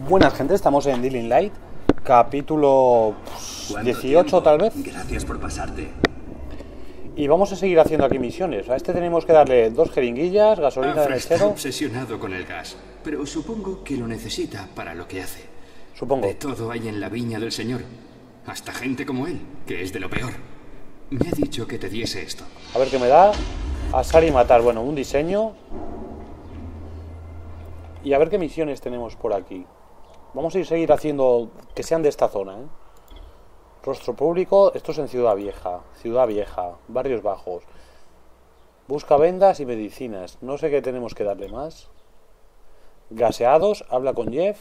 Buenas, gente, estamos en Dying Light, capítulo 18 tal vez. Gracias por pasarte. Y vamos a seguir haciendo aquí misiones. A este tenemos que darle 2 jeringuillas, gasolina de Alfred está mechero. obsesionado con el gas, pero supongo que lo necesita para lo que hace. Supongo. De todo hay en la viña del señor. Hasta gente como él, que es de lo peor. Me ha dicho que te diese esto. A ver qué me da. Asar y matar. Bueno, un diseño. Y a ver qué misiones tenemos por aquí. Vamos a ir seguir haciendo que sean de esta zona, ¿eh? Rostro público. Esto es en Ciudad Vieja. Ciudad Vieja. Barrios Bajos. Busca vendas y medicinas. No sé qué tenemos que darle más. Gaseados. Habla con Jeff.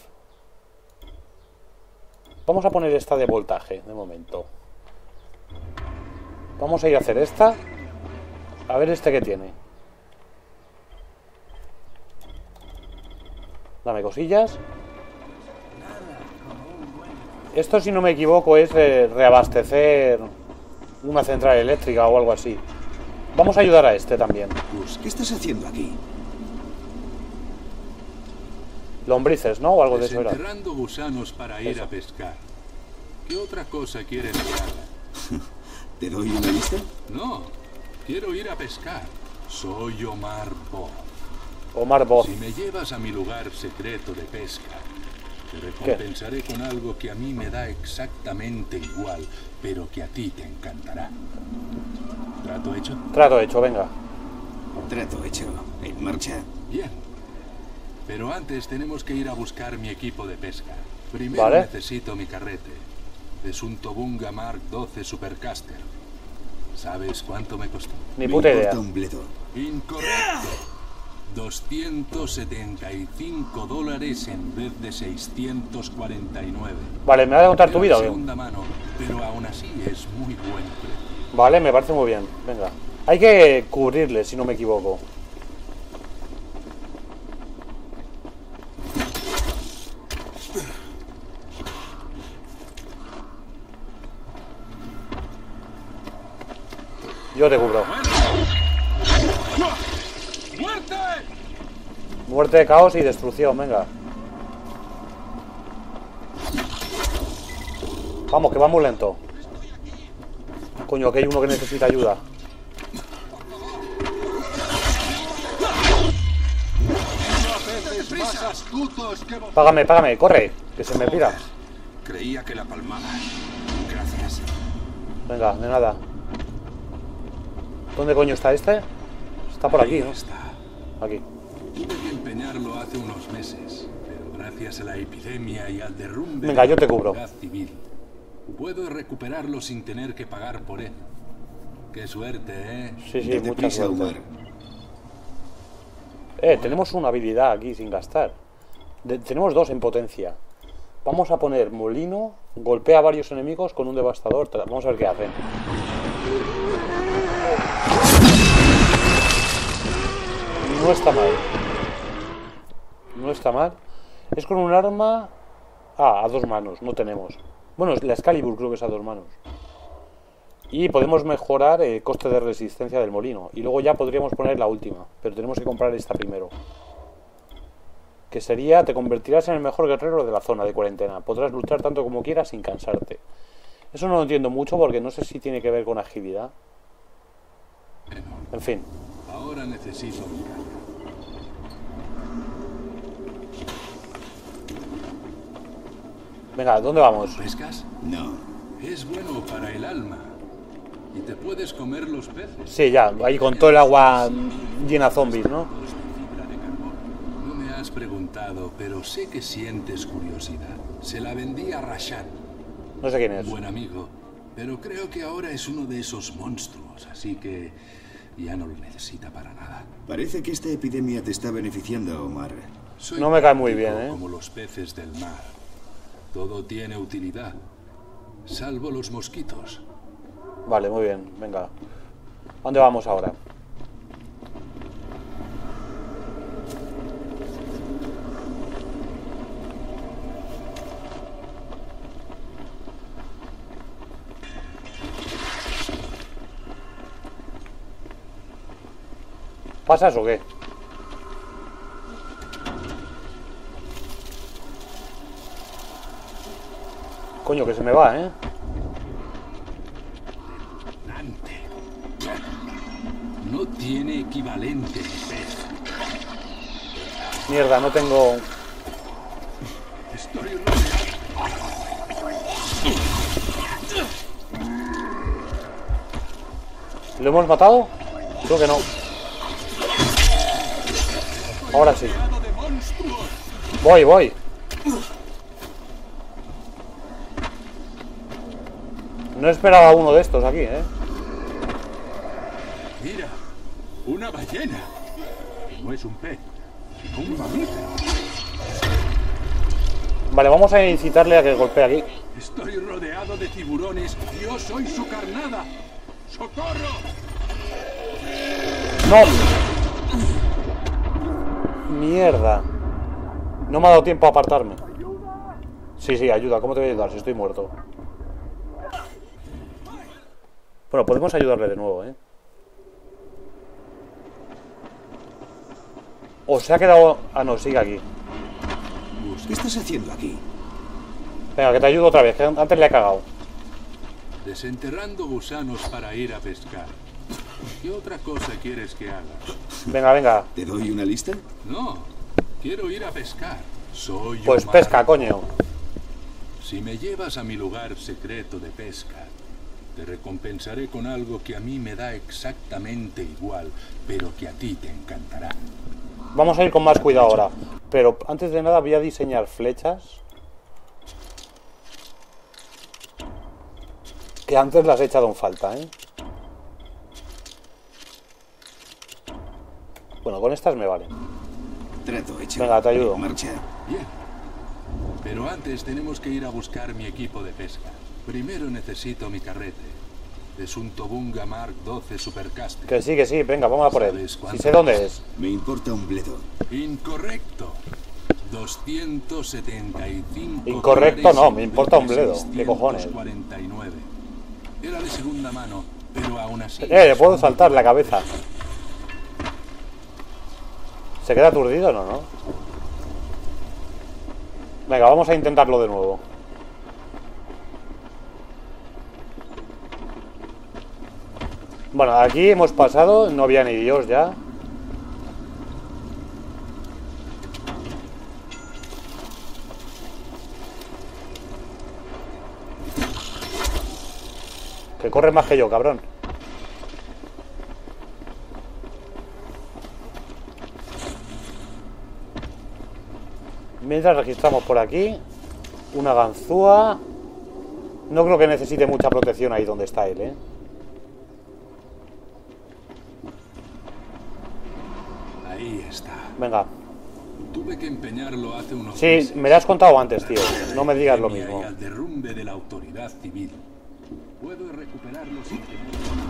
Vamos a poner esta de voltaje, de momento. Vamos a ir a hacer esta. A ver este que tiene. Dame cosillas. Esto, si no me equivoco, es reabastecer una central eléctrica o algo así. Vamos a ayudar a este también. Gus, ¿qué estás haciendo aquí? Lombrices, ¿no? O algo de eso era. Desenterrando gusanos para ir a pescar. ¿Qué otra cosa quieres que haga? ¿Te doy una lista? No, quiero ir a pescar. Soy Omar Bob. Omar Bob. Si me llevas a mi lugar secreto de pesca, te recompensaré con algo que a mí me da exactamente igual, pero que a ti te encantará. ¿Trato hecho? Trato hecho, venga. Trato hecho. En marcha. Bien. Pero antes tenemos que ir a buscar mi equipo de pesca. Primero Vale. necesito mi carrete. Es un Tobunga Mark 12 Supercaster. ¿Sabes cuánto me costó? Ni Me puta importa idea. un bledo. Incorrecto. $275 en vez de 649. Vale, ¿me vas a contar tu vida o qué? Segunda mano, pero aún así es muy buen precio. Vale, me parece muy bien. Venga. Hay que cubrirle, si no me equivoco. Yo te cubro. ¡Muerte! Muerte, caos y destrucción, venga. Vamos, que va muy lento. Coño, que hay uno que necesita ayuda. Págame, págame, corre, que se me pira. Creía que la palmaba. Gracias. Venga, de nada. ¿Dónde coño está este? Está por aquí, Ahí ¿no? está. Aquí. Tuve que empeñarlo hace unos meses, pero gracias a la epidemia y al derrumbe Venga, de yo te la cubro. Guerra Civil, puedo recuperarlo sin tener que pagar por él. Qué suerte, ¿eh? Sí, sí, Date mucha prisa, suerte. Omar. Tenemos una habilidad aquí sin gastar. Tenemos 2 en potencia. Vamos a poner molino, golpea a varios enemigos con un devastador. Vamos a ver qué hacen. No está mal. No está mal. Es con un arma... Ah, a 2 manos, no tenemos. Bueno, la Excalibur creo que es a 2 manos. Y podemos mejorar el coste de resistencia del molino. Y luego ya podríamos poner la última. Pero tenemos que comprar esta primero. Que sería, te convertirás en el mejor guerrero de la zona de cuarentena. Podrás luchar tanto como quieras sin cansarte. Eso no lo entiendo mucho porque no sé si tiene que ver con agilidad. En fin. Ahora necesito mi carga. Venga, ¿dónde vamos? ¿Pescas? No. Es bueno para el alma. Y te puedes comer los peces. Sí, ya, ahí con todo el agua llena zombies, ¿no? Dos de fibra de carbono. No me has preguntado, pero sé que sientes curiosidad. Se la vendí a Rashan, No sé quién un es. buen amigo. Pero creo que ahora es uno de esos monstruos, así que ya no lo necesita para nada. Parece que esta epidemia te está beneficiando, Omar. Soy No me cae muy práctico bien, ¿eh? Como los peces del mar. Todo tiene utilidad, salvo los mosquitos. Vale, muy bien, venga. ¿A dónde vamos ahora? ¿Pasas o qué? Coño, que se me va, ¿eh? No tiene equivalente en peso. Mierda, no tengo... Estoy rodeado. ¿Lo hemos matado? Creo que no. Ahora sí. Voy. No esperaba uno de estos aquí, ¿eh? Mira, una ballena. No es un pez, sino un mamífero. Vale, vamos a incitarle a que golpee aquí. Estoy rodeado de tiburones. Yo soy su carnada. ¡Socorro! ¡No! Mierda. No me ha dado tiempo a apartarme. Sí, ayuda. ¿Cómo te voy a ayudar si estoy muerto? Bueno, podemos ayudarle de nuevo, ¿eh? O se ha quedado... Ah, no, sigue aquí. ¿Qué estás haciendo aquí? Venga, que te ayudo otra vez, que antes le he cagado. Desenterrando gusanos para ir a pescar. ¿Qué otra cosa quieres que haga? Venga. ¿Te doy una lista? No, quiero ir a pescar. Soy Pues Omar. pesca, coño. Si me llevas a mi lugar secreto de pesca, te recompensaré con algo que a mí me da exactamente igual, pero que a ti te encantará. Vamos a ir con más cuidado ahora. Pero antes de nada voy a diseñar flechas. Que antes las he echado en falta, ¿eh? Bueno, con estas me valen. Trato hecho. Venga, te ayudo. En marcha. Bien. Pero antes tenemos que ir a buscar mi equipo de pesca. Primero necesito mi carrete. Es un Tobunga Mark 12 Supercaster. Que sí, venga, vamos a por él. ¿Sabes Si cuánto sé dónde es? es. Me importa un bledo. Incorrecto. 275. Incorrecto, no, me importa un entre bledo. ¿Qué cojones? 649. Era de segunda mano, pero aún así. Le puedo saltar la cabeza. ¿Se queda aturdido o no? Venga, vamos a intentarlo de nuevo. Bueno, aquí hemos pasado, no había ni Dios ya. Que corre más que yo, cabrón. Mientras registramos por aquí una ganzúa. No creo que necesite mucha protección ahí donde está él, ¿eh? Ahí está. Venga. Tuve que empeñarlo hace unos Sí, meses. me lo has contado antes, tío. No me digas lo Y mismo. al derrumbe de la autoridad civil. Puedo recuperarlo sin tener...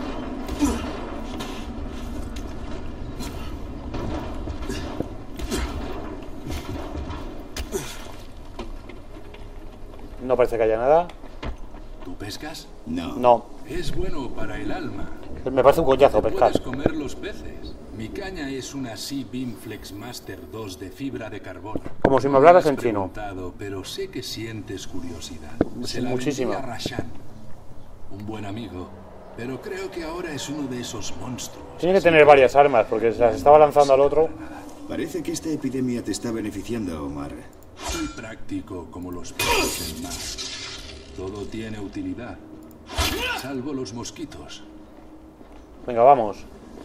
No parece que haya nada. ¿Tú pescas? No. No. Es bueno para el alma. Me parece un coñazo Te pescar. puedes comer los peces. Mi caña es una Sea Beam Flex Master 2 de fibra de carbono. Como si me No hablaras has en chino. preguntado, pero sé que sientes curiosidad. Sí, Se la muchísima. vendí a Rashan, un buen amigo, pero creo que ahora es uno de esos monstruos. Tiene que así tener varias armas porque se las estaba lanzando al otro. Parece que esta epidemia te está beneficiando, Omar. Soy práctico como los peces del mar. Todo tiene utilidad, salvo los mosquitos. Venga, vamos.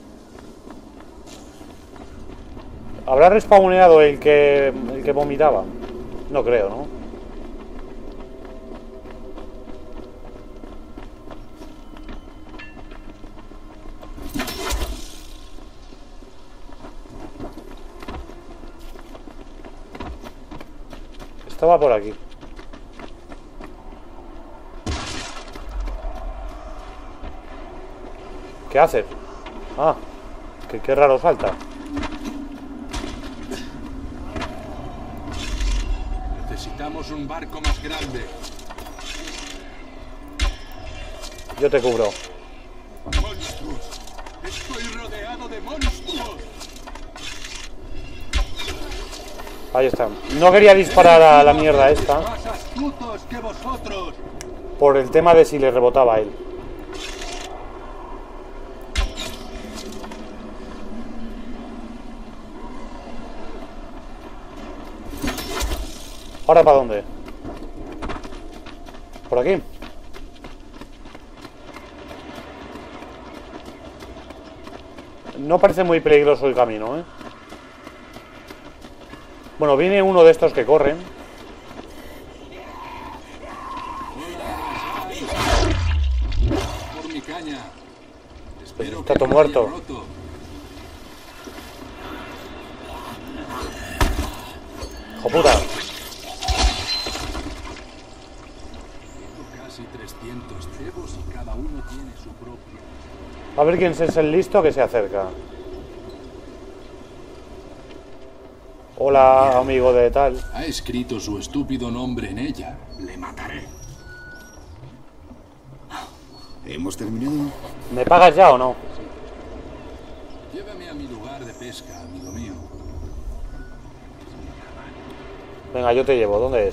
¿Habrá respawneado el que vomitaba? No creo, ¿no? Estaba por aquí. ¿Qué hace? Ah, qué raro salta. Necesitamos un barco más grande. Yo te cubro. ¡Monstruos! ¡Estoy rodeado de monstruos! Ahí está. No quería disparar a la mierda esta. Más astutos que vosotros. Por el tema de si le rebotaba a él. ¿Ahora para dónde? ¿Por aquí? No parece muy peligroso el camino, ¿eh? Bueno, viene uno de estos que corren. Por mi caña. Espero Está que todo no muerto. haya roto. ¡Hijo puta! Casi 300 cebos y cada uno tiene su propia. A ver quién es el listo que se acerca. Hola, amigo de tal. Ha escrito su estúpido nombre en ella. Le mataré. ¿Hemos terminado? ¿Me pagas ya o no? Llévame a mi lugar de pesca, amigo mío. Venga, yo te llevo. ¿Dónde es?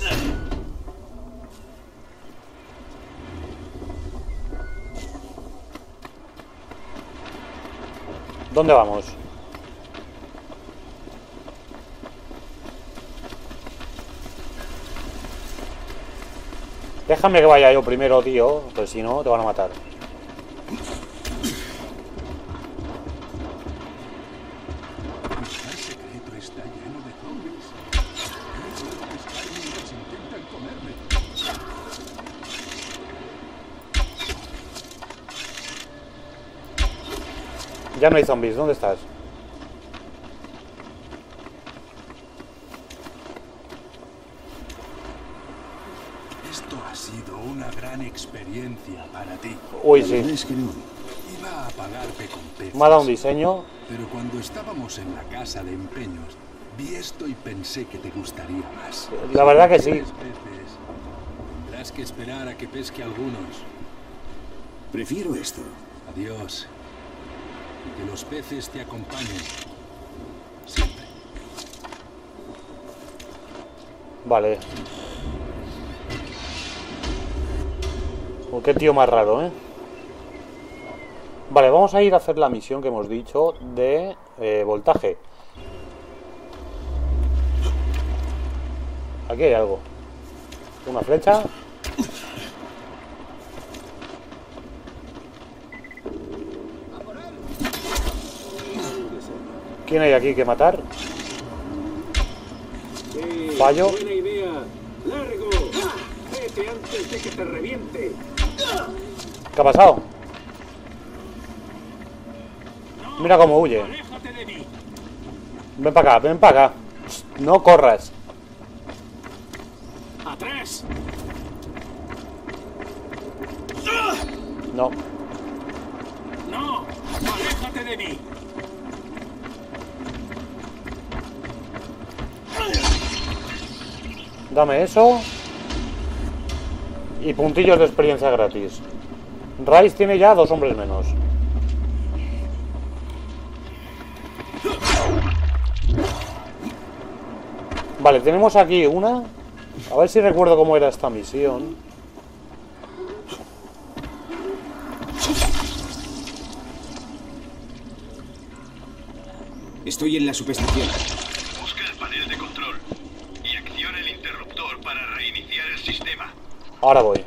¿Dónde vamos? Déjame que vaya yo primero, tío. Pues si no, te van a matar. El secreto está lleno de zombies. No puedo pescar mientras intentan comerme. Ya no hay zombies. ¿Dónde estás? Esto ha sido una gran experiencia para ti. Uy, La sí. verdad es que no. Iba a pagarte con peces. Me ha dado un diseño. Pero cuando estábamos en la casa de empeños, vi esto y pensé que te gustaría más. La verdad que sí. ¿Quieres peces? Tendrás que esperar a que pesque algunos. Prefiero esto. Adiós. Y que los peces te acompañen. Siempre. Vale. Oh, qué tío más raro, ¿eh? Vale, vamos a ir a hacer la misión que hemos dicho de voltaje. Aquí hay algo. Una flecha. ¿Quién hay aquí que matar? Fallo. Buena idea. ¡Largo! ¡Vete antes de que te reviente! ¿Qué ha pasado? Mira cómo huye. ¡Aléjate de mí! Ven para acá, ven para acá. No corras. ¡Atrás! No. ¡No! ¡Aléjate de mí! Dame eso. Y puntillos de experiencia gratis. Rice tiene ya 2 hombres menos. Vale, tenemos aquí una. A ver si recuerdo cómo era esta misión. Estoy en la subestación. Busca el panel de control y acciona el interruptor para reiniciar el sistema. Ahora voy.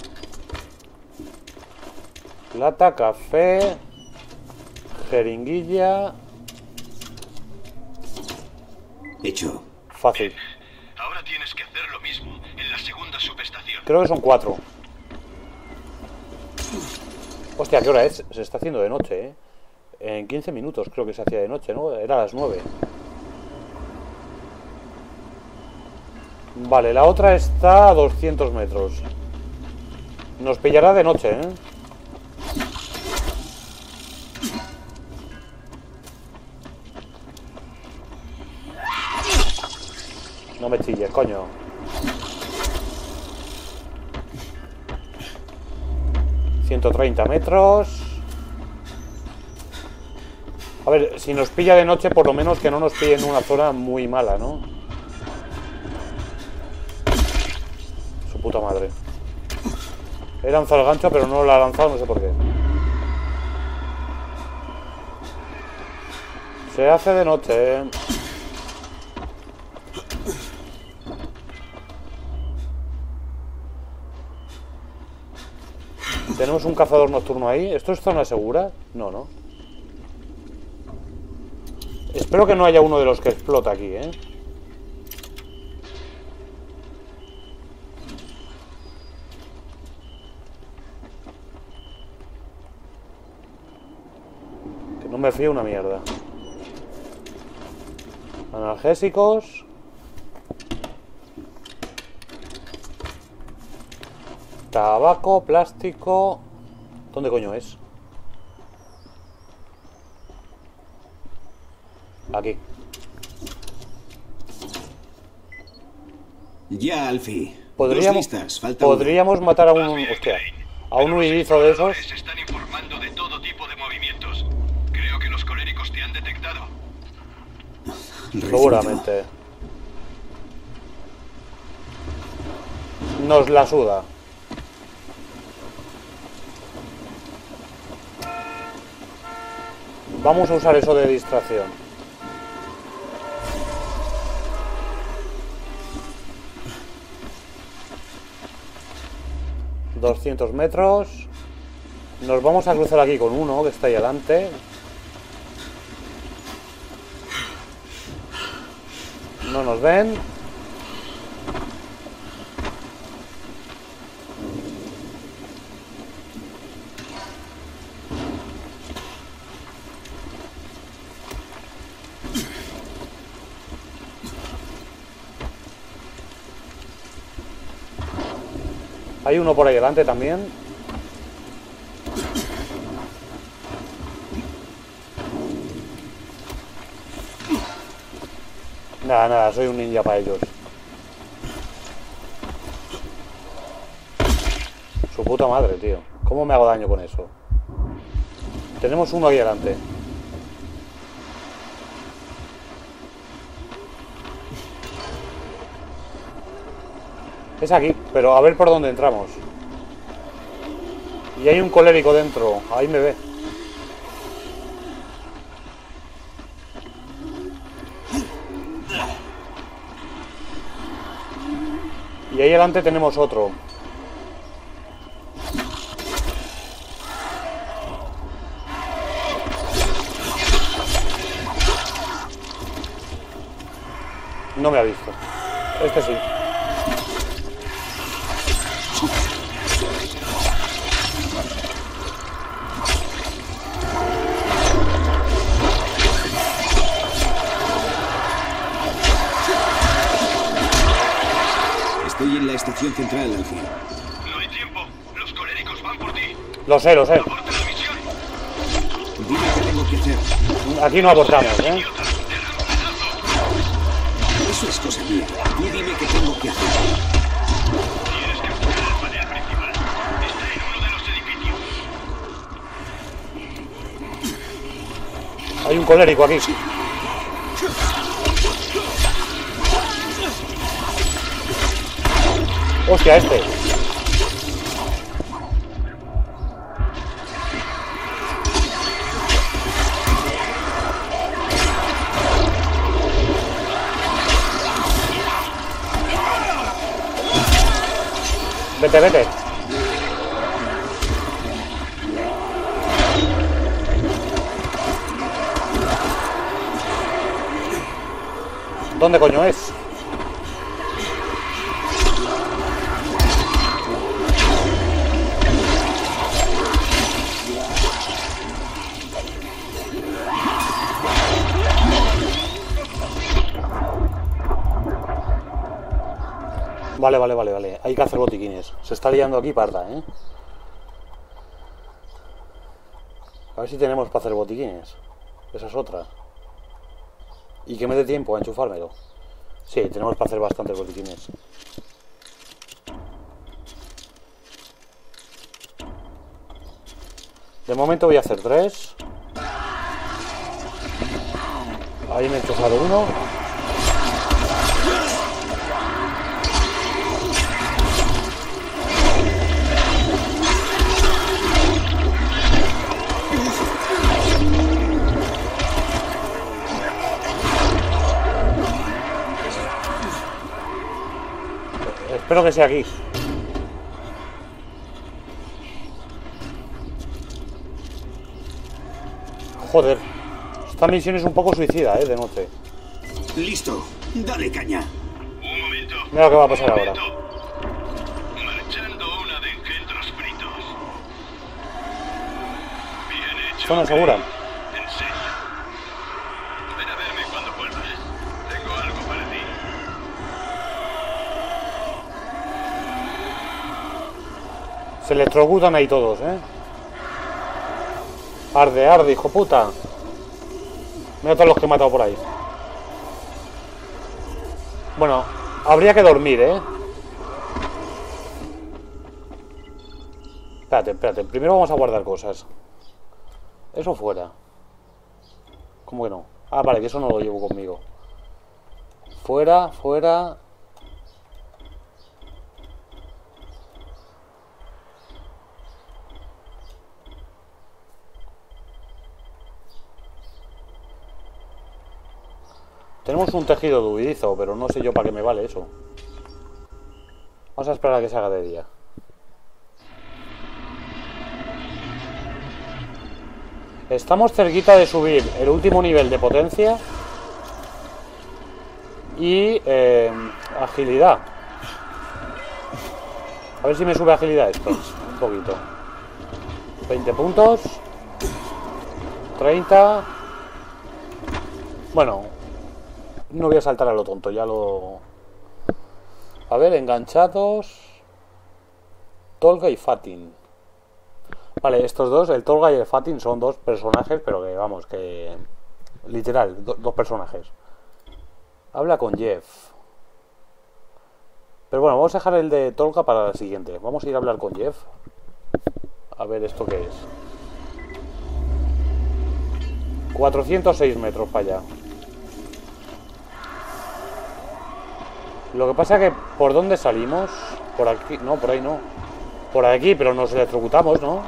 Plata, café, jeringuilla. Hecho. Fácil. Ahora tienes que hacer lo mismo en la segunda subestación. Creo que son 4. Hostia, ¿qué hora es? Se está haciendo de noche, ¿eh? En 15 minutos creo que se hacía de noche, ¿no? Era a las 9. Vale, la otra está a 200 metros. Nos pillará de noche, ¿eh? No me chilles, coño. ...130 metros... A ver, si nos pilla de noche, por lo menos que no nos pille en una zona muy mala, ¿no? puta madre. He lanzado el gancho, pero no lo ha lanzado, no sé por qué. Se hace de noche, Tenemos un cazador nocturno ahí. ¿Esto es zona segura? No, no. Espero que no haya uno de los que explota aquí, ¿eh? Que no me fío una mierda. Analgésicos. Tabaco, plástico. ¿Dónde coño es? Aquí. Ya, Alfie. Podríamos, Dos listas, falta podríamos matar a un... Hostia. A un huidizo de esos. Se están informando de todo tipo de movimientos. Creo que los coléricos te han detectado. una. Seguramente. Nos la suda. Vamos a usar eso de distracción. $200 metros. Nos vamos a cruzar aquí con uno que está ahí adelante. No nos ven. Hay uno por ahí delante también. Nada, nada, soy un ninja para ellos. Su puta madre, tío. ¿Cómo me hago daño con eso? Tenemos uno ahí delante. Es aquí, pero a ver por dónde entramos. Y hay un colérico dentro. Ahí me ve. Y ahí delante tenemos otro. No me ha visto. Este sí. Estoy en la estación central, Alfie. No hay tiempo. Los coléricos van por ti. Lo sé, lo sé. Aborta la misión. Dime qué tengo que hacer. Aquí no abortamos, ¿eh? Idiota, te dan un pedazo. Eso es cosa mía. Tú dime qué tengo que hacer. Tienes que buscar el panel principal. Está en uno de los edificios. Hay un colérico aquí. Hostia, este. Vete, vete. ¿Dónde coño es? Vale. Hay que hacer botiquines. Se está liando aquí parda, ¿eh? A ver si tenemos para hacer botiquines. Esa es otra. Y que me dé tiempo a enchufármelo. Sí, tenemos para hacer bastantes botiquines. De momento voy a hacer 3. Ahí me he enchufado uno. Espero que sea aquí. Joder. Esta misión es un poco suicida, de noche. Listo. Dale caña. Un momento. Mira lo que va a pasar ahora. Marchando una de engendros fritos. Bien hecho. Zona segura. En serio. Ven a verme cuando vuelvas. Tengo algo para ti. Se electrocutan ahí todos, Arde, arde, hijo puta. Mira todos los que he matado por ahí. Bueno, habría que dormir, Espérate, espérate. Primero vamos a guardar cosas. Eso fuera. ¿Cómo que no? Ah, vale, que eso no lo llevo conmigo. Fuera, fuera. Tenemos un tejido duidizo, pero no sé yo para qué me vale eso. Vamos a esperar a que se haga de día. Estamos cerquita de subir el último nivel de potencia y agilidad. A ver si me sube agilidad esto. Un poquito. 20 puntos. 30. Bueno, no voy a saltar a lo tonto, ya lo... A ver, enganchados. Tolga y Fatin. Vale, estos dos, el Tolga y el Fatin, son dos personajes, pero que vamos, que... Literal, dos personajes. Habla con Jeff. Pero bueno, vamos a dejar el de Tolga para la siguiente. Vamos a ir a hablar con Jeff. A ver esto qué es. 406 metros para allá. Lo que pasa es que ¿por dónde salimos? Por aquí, no, por ahí no. Por aquí, pero nos electrocutamos, ¿no?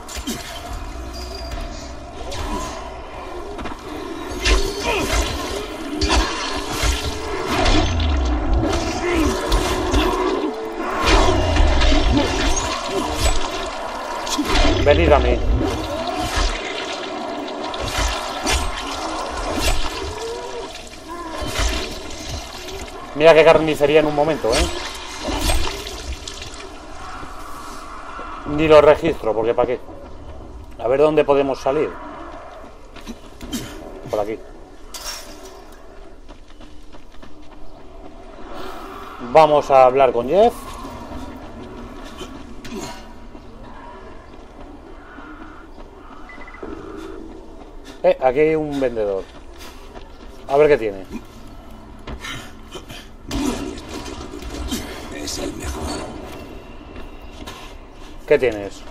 Venid a mí. Mira qué carnicería en un momento, Ni lo registro, porque ¿para qué? A ver dónde podemos salir. Por aquí. Vamos a hablar con Jeff. Aquí hay un vendedor. A ver qué tiene. Es el mejor. ¿Qué tienes?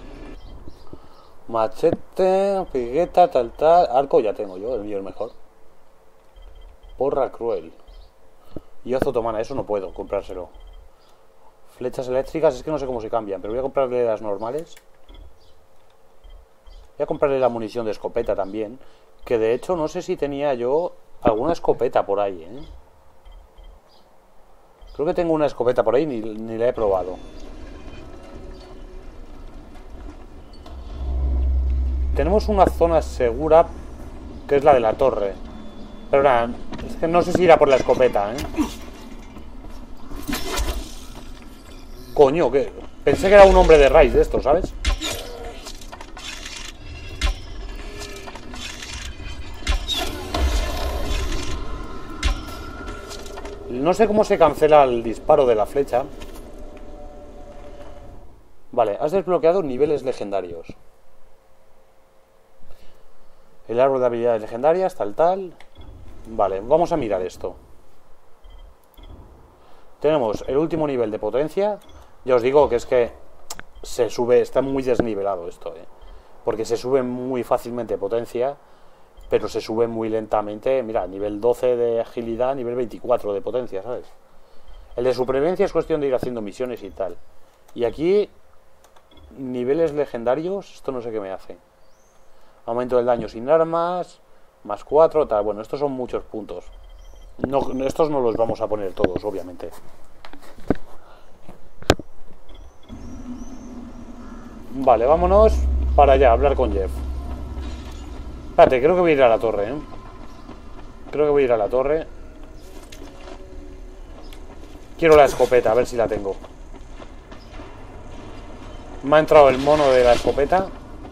Machete, pigueta, tal. Arco ya tengo yo, el mío es mejor. Porra cruel. Y hoz otomana, eso no puedo comprárselo. Flechas eléctricas, es que no sé cómo se cambian, pero voy a comprarle las normales. Voy a comprarle la munición de escopeta también. Que de hecho no sé si tenía yo alguna escopeta por ahí, Creo que tengo una escopeta por ahí, ni la he probado. Tenemos una zona segura, que es la de la torre. Pero nada, es que no sé si irá por la escopeta, Coño, que pensé que era un hombre de raíz de esto, ¿sabes? No sé cómo se cancela el disparo de la flecha. Vale, has desbloqueado niveles legendarios. El árbol de habilidades legendarias, tal. Vale, vamos a mirar esto. Tenemos el último nivel de potencia. Ya os digo que es que se sube, está muy desnivelado esto, porque se sube muy fácilmente potencia, pero se sube muy lentamente. Mira, nivel 12 de agilidad, nivel 24 de potencia, ¿sabes? El de supervivencia es cuestión de ir haciendo misiones y tal. Y aquí, niveles legendarios, esto no sé qué me hace. Aumento del daño sin armas, más 4, tal. Bueno, estos son muchos puntos. No, estos no los vamos a poner todos, obviamente. Vale, vámonos para allá, a hablar con Jeff. Espérate, creo que voy a ir a la torre, ¿eh? Creo que voy a ir a la torre. Quiero la escopeta, a ver si la tengo. Me ha entrado el mono de la escopeta.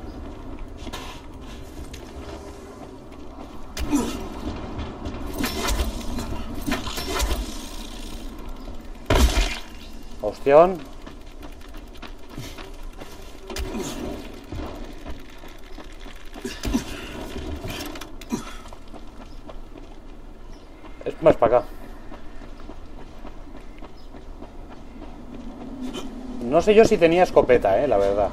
Hostión. Es más para acá. No sé yo si tenía escopeta, la verdad.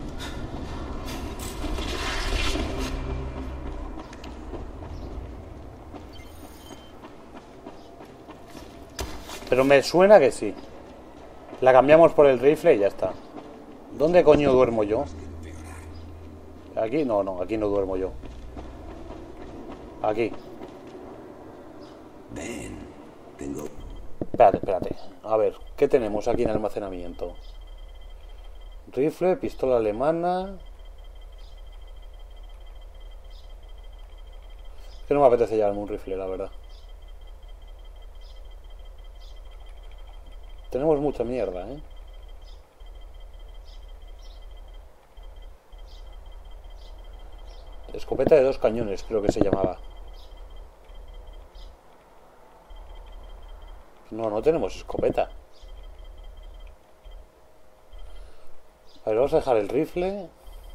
Pero me suena que sí. La cambiamos por el rifle y ya está. ¿Dónde coño duermo yo? ¿Aquí? No, no, aquí no duermo yo. Aquí. Ven, tengo... Espérate, espérate. A ver, ¿qué tenemos aquí en almacenamiento? Rifle, pistola alemana. Es que no me apetece llevarme un rifle, la verdad. Tenemos mucha mierda, ¿eh? Escopeta de 2 cañones, creo que se llamaba. No, no tenemos escopeta. A ver, vamos a dejar el rifle.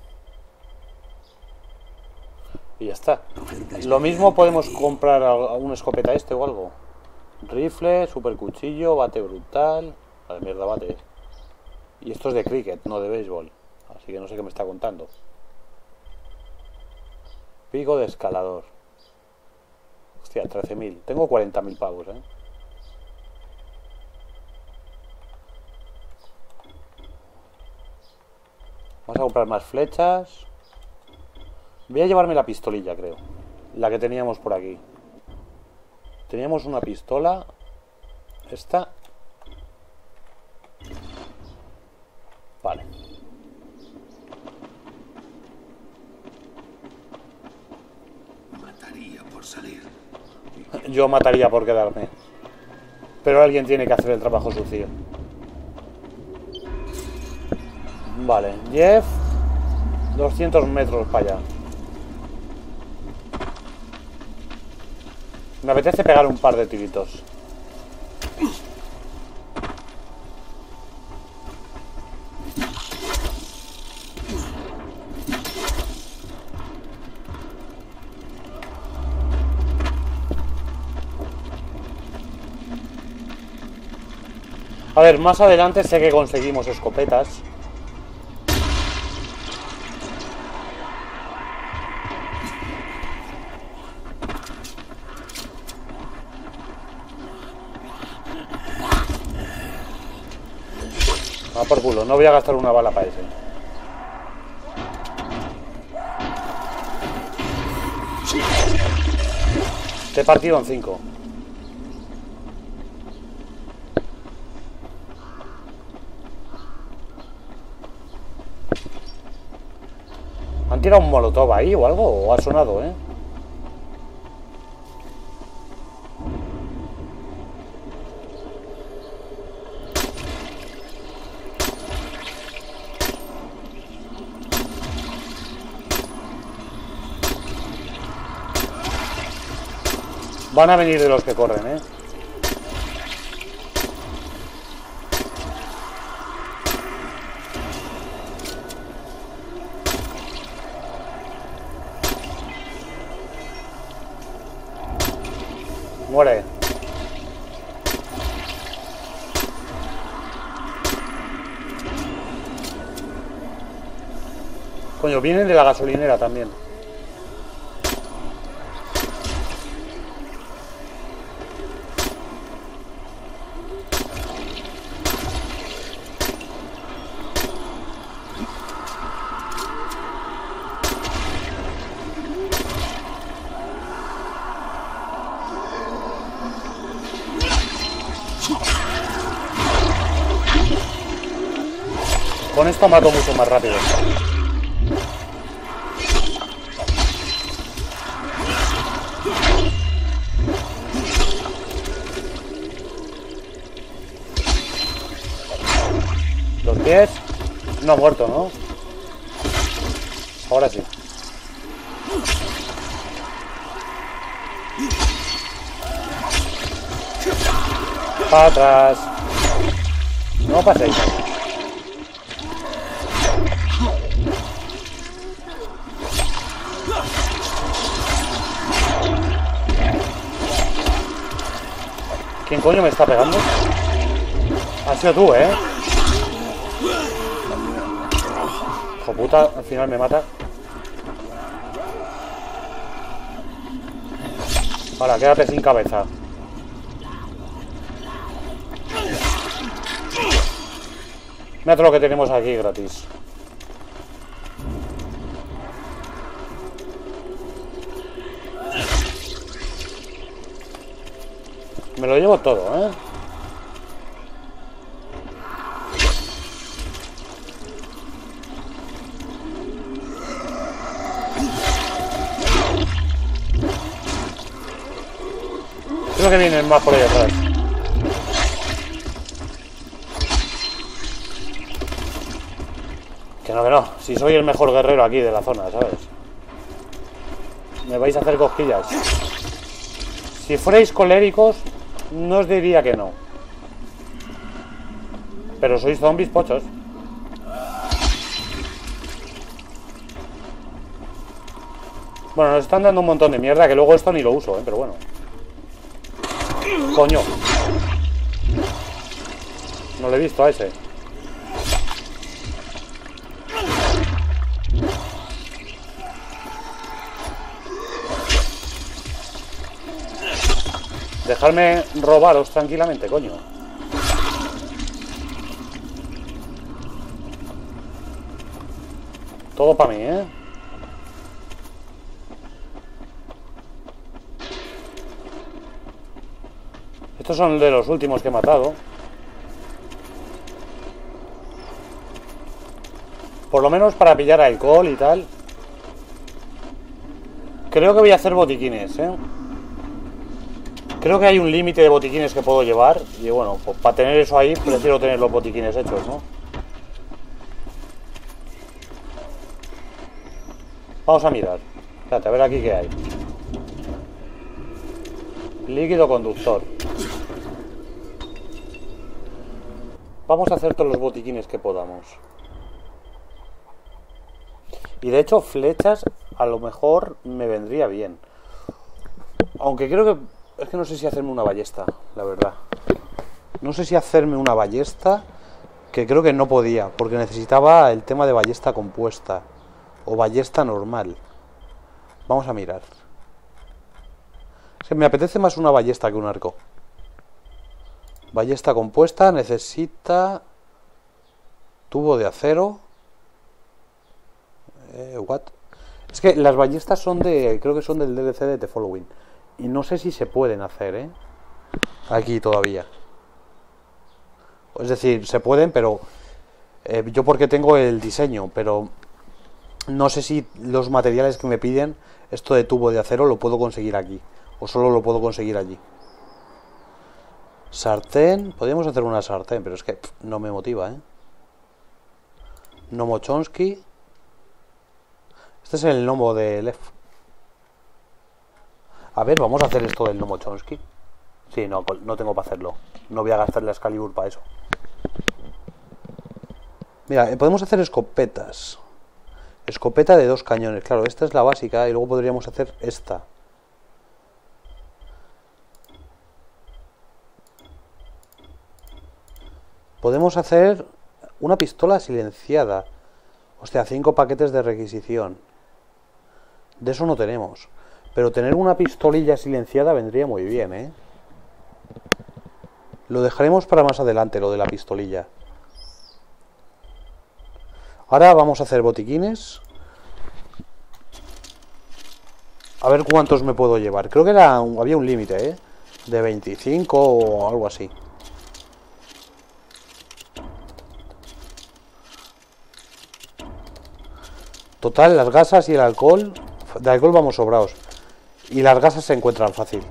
Y ya está. Lo mismo podemos comprar una escopeta o algo. Rifle, super cuchillo, bate brutal. Vale, mierda, bate. Y esto es de cricket, no de béisbol. Así que no sé qué me está contando. Pico de escalador. Hostia, 13.000. Tengo 40.000 pavos, ¿eh? Vamos a comprar más flechas. Voy a llevarme la pistolilla, creo. La que teníamos por aquí. Teníamos una pistola. Esta. Vale. Mataría por salir. Yo mataría por quedarme. Pero alguien tiene que hacer el trabajo sucio. Vale, Jeff. 200 metros para allá. Me apetece pegar un par de tiritos. A ver, más adelante sé que conseguimos escopetas. Ah, por culo, no voy a gastar una bala para ese. Te he partido en 5. ¿Han tirado un molotov ahí o algo? ¿O ha sonado, eh? Van a venir de los que corren, eh. Muere. Coño, vienen de la gasolinera también. Con esto mato mucho más rápido. Los pies. No ha muerto, ¿no? Ahora sí. Para atrás. No paséis. ¿Quién coño me está pegando? Has sido tú, ¿eh? Hijo puta, al final me mata. Ahora, quédate sin cabeza. Mira todo lo que tenemos aquí gratis. Me lo llevo todo, ¿eh? Creo que vienen más por ahí atrás. Que no. Si soy el mejor guerrero aquí de la zona, ¿sabes? Me vais a hacer cosquillas. Si fuerais coléricos, no os diría que no. Pero sois zombies pochos. Bueno, nos están dando un montón de mierda, que luego esto ni lo uso, pero bueno. Coño. No lo he visto a ese. Dejadme robaros tranquilamente, coño. Todo para mí, ¿eh? Estos son de los últimos que he matado. Por lo menos para pillar alcohol y tal. Creo que voy a hacer botiquines, ¿eh? Creo que hay un límite de botiquines que puedo llevar. Y bueno, pues para tener eso ahí, prefiero tener los botiquines hechos, ¿no? Vamos a mirar. Espérate, a ver aquí qué hay. Líquido conductor. Vamos a hacer todos los botiquines que podamos. Y de hecho, flechas a lo mejor me vendría bien. Aunque creo que... Es que no sé si hacerme una ballesta, la verdad. No sé si hacerme una ballesta, que creo que no podía, porque necesitaba el tema de ballesta compuesta o ballesta normal. Vamos a mirar. Es que me apetece más una ballesta que un arco. Ballesta compuesta necesita tubo de acero. What? Es que las ballestas son de... Creo que son del DLC de The Following. Y no sé si se pueden hacer, ¿eh? Aquí todavía. Es decir, se pueden, pero... yo porque tengo el diseño, pero... No sé si los materiales que me piden, esto de tubo de acero, lo puedo conseguir aquí. O solo lo puedo conseguir allí. Sartén. Podríamos hacer una sartén, pero es que no me motiva, ¿eh? Gnomo Chomsky. Este es el gnomo de Lev. A ver, vamos a hacer esto del gnomo Chomsky. Sí, no tengo para hacerlo. No voy a gastar la Excalibur para eso. Mira, podemos hacer escopetas. Escopeta de 2 cañones. Claro, esta es la básica y luego podríamos hacer esta. Podemos hacer una pistola silenciada. Hostia, 5 paquetes de requisición. De eso no tenemos. Pero tener una pistolilla silenciada vendría muy bien, ¿eh? Lo dejaremos para más adelante, lo de la pistolilla. Ahora vamos a hacer botiquines. A ver cuántos me puedo llevar. Creo que había un límite, ¿eh? De 25 o algo así. Total, las gasas y el alcohol... De alcohol vamos sobrados. Y las gasas se encuentran fácil.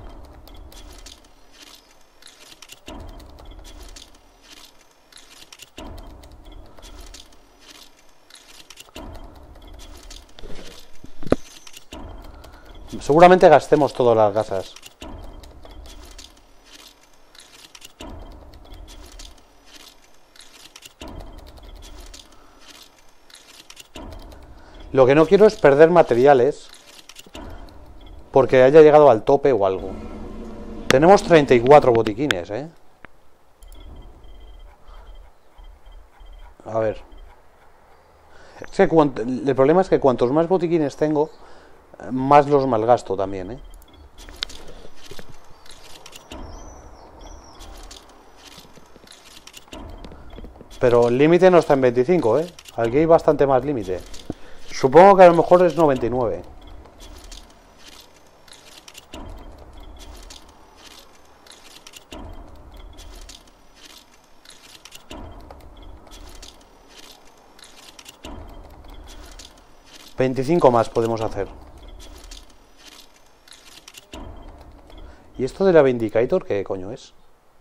Seguramente gastemos todas las gasas. Lo que no quiero es perder materiales porque haya llegado al tope o algo. Tenemos 34 botiquines, ¿eh? A ver. Es que el problema es que cuantos más botiquines tengo, más los malgasto también, ¿eh? Pero el límite no está en 25, ¿eh? Aquí hay bastante más límite. Supongo que a lo mejor es 99. $25 más podemos hacer. ¿Y esto de la Vindicator qué coño es?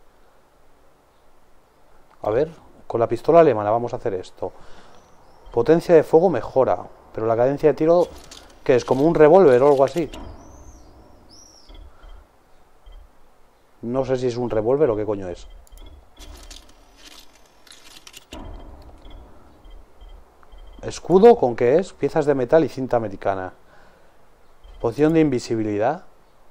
A ver, con la pistola alemana vamos a hacer esto. Potencia de fuego mejora, pero la cadencia de tiro, ¿qué es? ¿Como un revólver o algo así? No sé si es un revólver o qué coño es. Escudo, ¿con qué es? Piezas de metal y cinta americana. Poción de invisibilidad.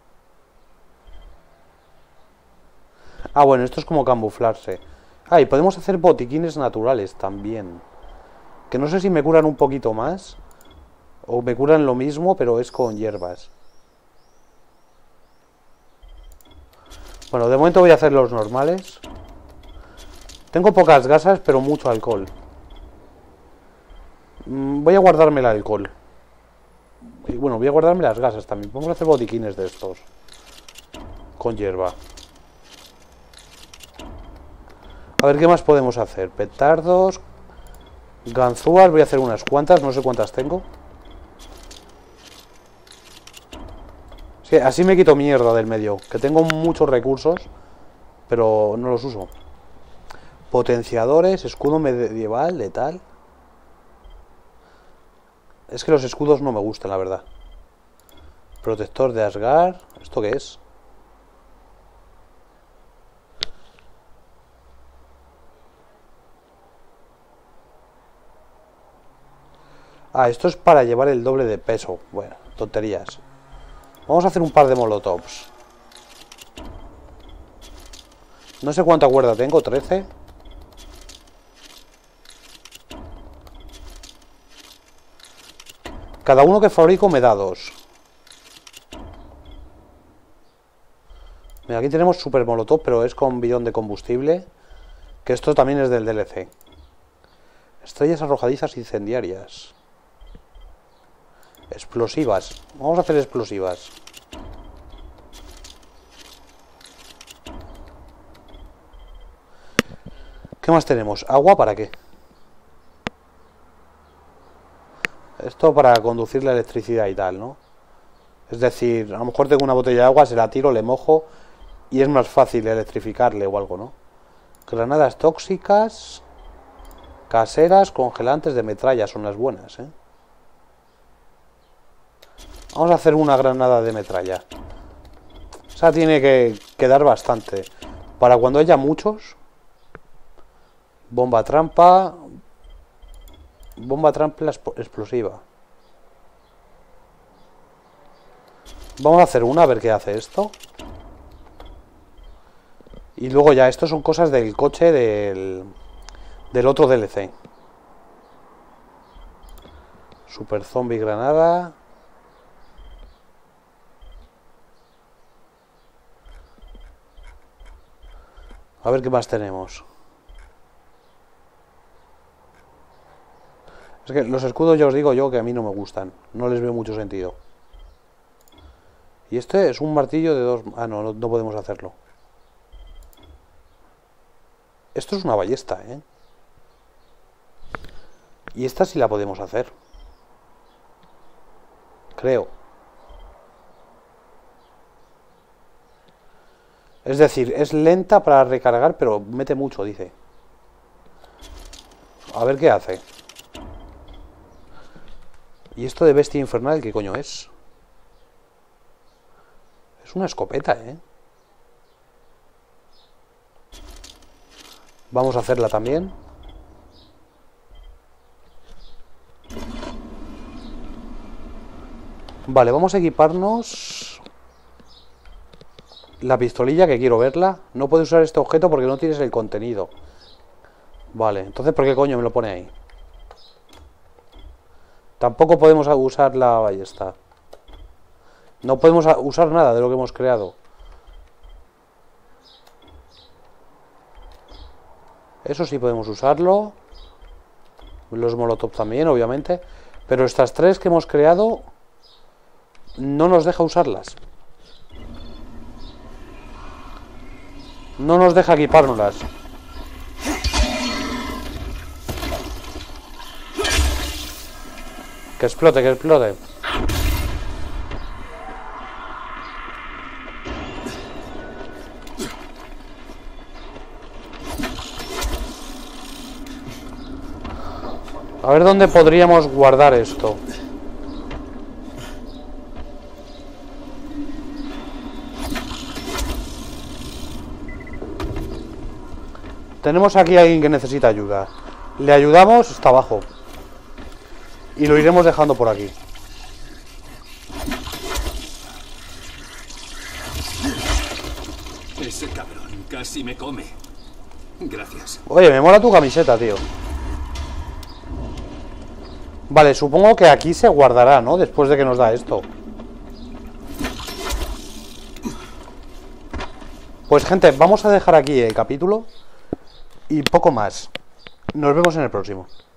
Ah, bueno, esto es como camuflarse. Ah, y podemos hacer botiquines naturales también. Que no sé si me curan un poquito más o me curan lo mismo, pero es con hierbas. Bueno, de momento voy a hacer los normales. Tengo pocas gasas, pero mucho alcohol. Voy a guardarme el alcohol. Y bueno, voy a guardarme las gasas también. Vamos a hacer botiquines de estos con hierba. A ver qué más podemos hacer. Petardos, ganzúas, voy a hacer unas cuantas, no sé cuántas tengo. Sí, así me quito mierda del medio, que tengo muchos recursos, pero no los uso. Potenciadores, escudo medieval, letal. Es que los escudos no me gustan, la verdad. Protector de Asgard, ¿esto qué es? Ah, esto es para llevar el doble de peso. Bueno, tonterías. Vamos a hacer un par de molotovs. No sé cuánta cuerda tengo, 13. Cada uno que fabrico me da 2. Mira, aquí tenemos super molotov, pero es con bidón de combustible. Que esto también es del DLC. Estrellas arrojadizas incendiarias. Explosivas. Vamos a hacer explosivas. ¿Qué más tenemos? ¿Agua para qué? Esto para conducir la electricidad y tal, ¿no? Es decir, a lo mejor tengo una botella de agua, se la tiro, le mojo y es más fácil electrificarle o algo, ¿no? Granadas tóxicas, caseras, congelantes de metralla son las buenas, ¿eh? Vamos a hacer una granada de metralla. O sea, tiene que dar bastante. Para cuando haya muchos. Bomba trampa. Bomba trampa explosiva. Vamos a hacer una, a ver qué hace esto. Y luego ya, esto son cosas del coche del otro DLC. Super zombie granada. A ver qué más tenemos. Es que los escudos ya os digo yo que a mí no me gustan. No les veo mucho sentido. Y este es un martillo de 2... Ah, no podemos hacerlo. Esto es una ballesta, ¿eh? Y esta sí la podemos hacer. Creo. Es decir, es lenta para recargar, pero mete mucho, dice. A ver qué hace. ¿Y esto de bestia infernal qué coño es? Es una escopeta, ¿eh? Vamos a hacerla también. Vale, vamos a equiparnos la pistolilla, que quiero verla. No puedes usar este objeto porque no tienes el contenido. Vale, entonces ¿por qué coño me lo pone ahí? Tampoco podemos usar la ballesta. No podemos usar nada de lo que hemos creado. Eso sí podemos usarlo. Los molotov también, obviamente. Pero estas tres que hemos creado no nos deja usarlas. No nos deja equipárnoslas. Que explote, que explote. A ver dónde podríamos guardar esto. Tenemos aquí a alguien que necesita ayuda. Le ayudamos, está abajo. Y lo iremos dejando por aquí. Ese cabrón casi me come. Gracias. Oye, me mola tu camiseta, tío. Vale, supongo que aquí se guardará, ¿no? Después de que nos da esto. Pues gente, vamos a dejar aquí el capítulo. Y poco más. Nos vemos en el próximo.